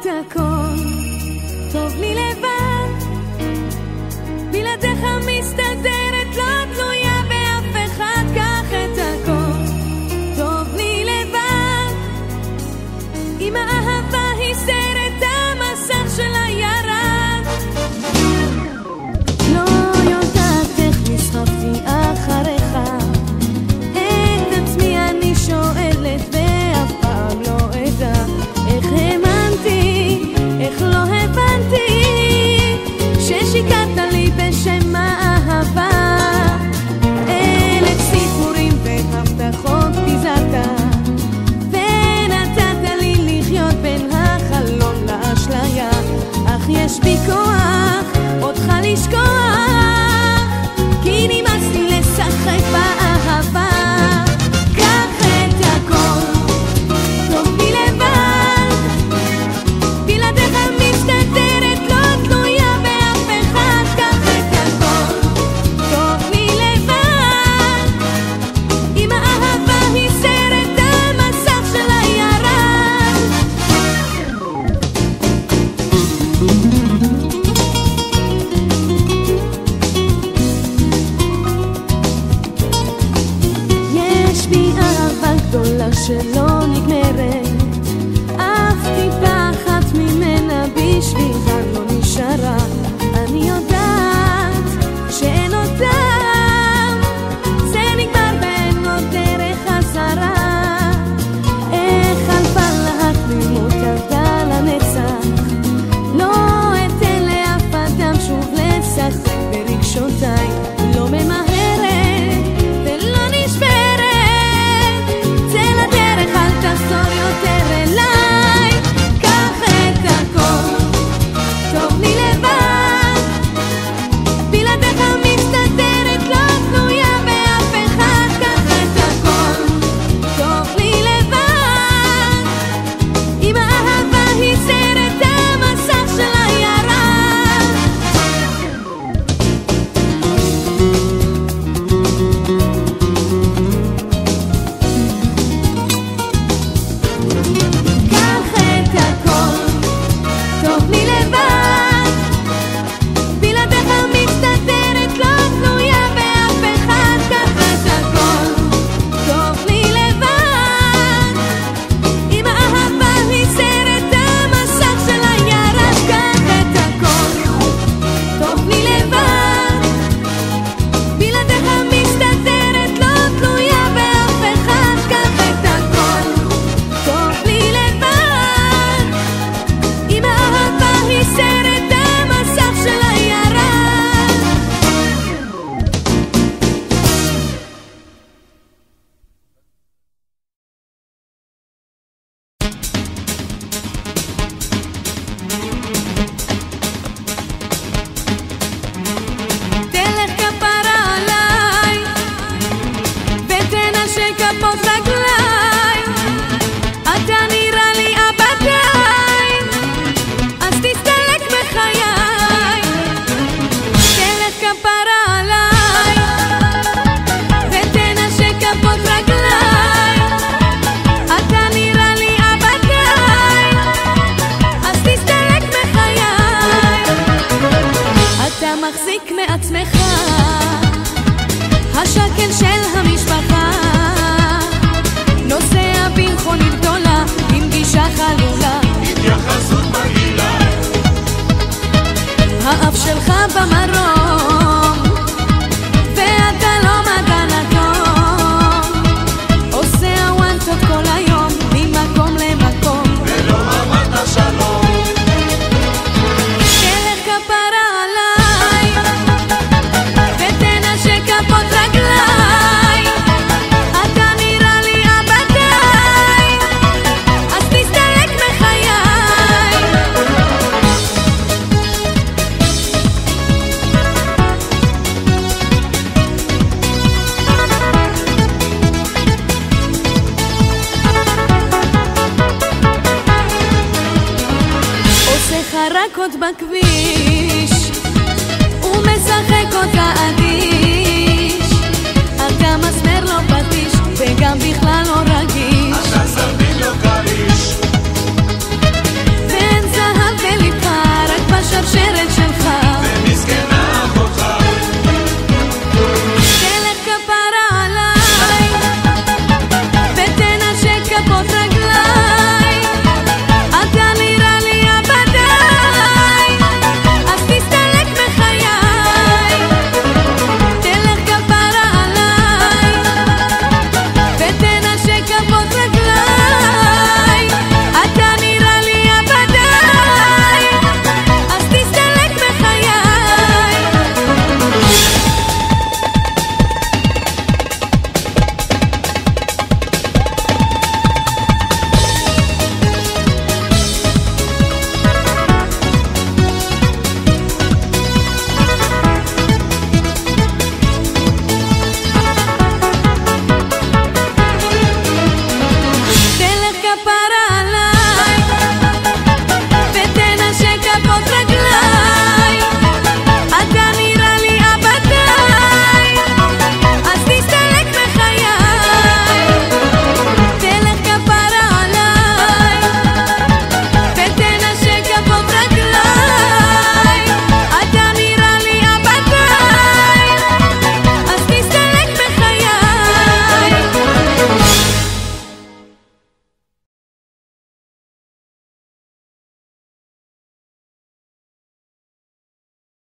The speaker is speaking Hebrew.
את הכל, טוב לי לבד, בלעדיך מסתדרת, לא תלויה באף אחד. קח את הכל, טוב לי לבד, אם האהבה היא סרט, המסך שלה ירד. לא יודעת איך נסחפתי אחריך, את עצמי אני שואלת ואף פעם לא אדע איך האמנתי, איך לא הבנתי ששיקרת לי בשם האהבה. אלף סיפורים והבטחות פיזרת, ונתת לי לחיות בין החלום לאשליה, אך יש בי כוח אותך לשכוח, כי נמאס לי לשחק באהבה. קח את הכל, טוב לי לבד, בלעדיך מסתדרת, לא תלויה באף אחד. קח את הכל, טוב לי לבד, אם האהבה היא סרט, המסך שלה ירד. יש בי אהבה גדולה שלא נגמרת, אף טיפה אחת ממנה בשבילך לא נשארה. אני יודעת שאין אותם, זה נגמר ואין עוד דרך חזרה. איך חלפה לה התמימות ירדה לנצח, לא אתן לאף אדם שוב לשחק ברגשותיי, לא ממהרת ולא נשברת, צא לדרך אל תחזור יותר אליי. קח את הכל, טוב לי לבד, בלעדיך מסתדרת, לא תלויה באף אחד. קח את הכל, טוב לי לבד, אם האהבה היא סרט, המסך שלה ירד. קח את הכל, טוב לי לבד, בלעדיך מסתדרת, לא תלויה באף אחד. קח את הכל, טוב לי לבד, אם האהבה היא סרט, המסך שלה ירד. קח את הכל, טוב לי לבד, בלעדיך מסתדרת, לא תלויה באף אחד. קח את הכל, טוב לי לבד, אם האהבה היא סרט, המסך שלה ירד. תלך כפרה עליי ותנשק כפות רגליי, אתה נראה לי אבדיי, אז תסתלק בחיי. תלך כפרה עליי ותנשק כפות רגליי, אתה נראה לי אבדיי, אז תסתלק בחיי. אתה מחזיק מעצמך, השקל של המשפחה, נוסע במכונית גדולה עם גישה חלולה, התייחסות מגעילה, האף שלך במרום ואתה לא מדען אטום, עושה הוואנטות כל היום ממקום למקום, ולא אמרת שלום. תלך כפרה עליי ותנשק כפות רגליי, אתה נראה לי אבדיי, אז תסתלק בחיי. עושה חרקות בכביש ומשחק אותה